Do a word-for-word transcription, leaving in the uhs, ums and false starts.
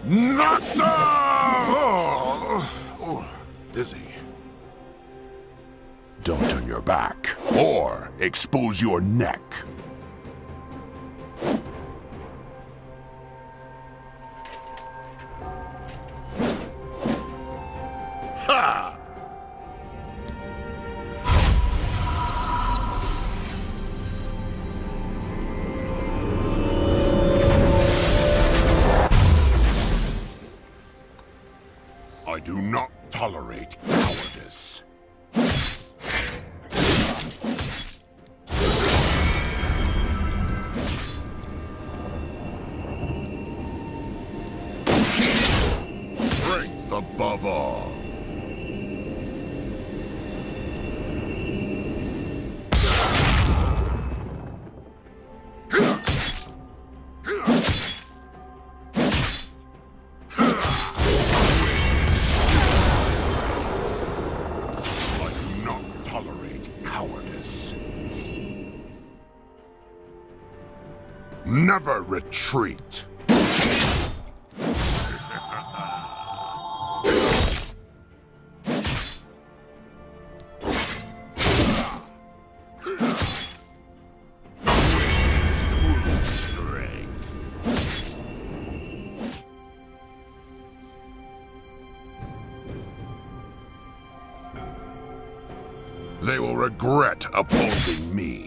Noxa! Oh, oh, dizzy. Don't turn your back, or expose your neck. Ha! I do not tolerate cowardice. Strength above all. Cowardice. Never retreat. True strength. They will regret opposing me.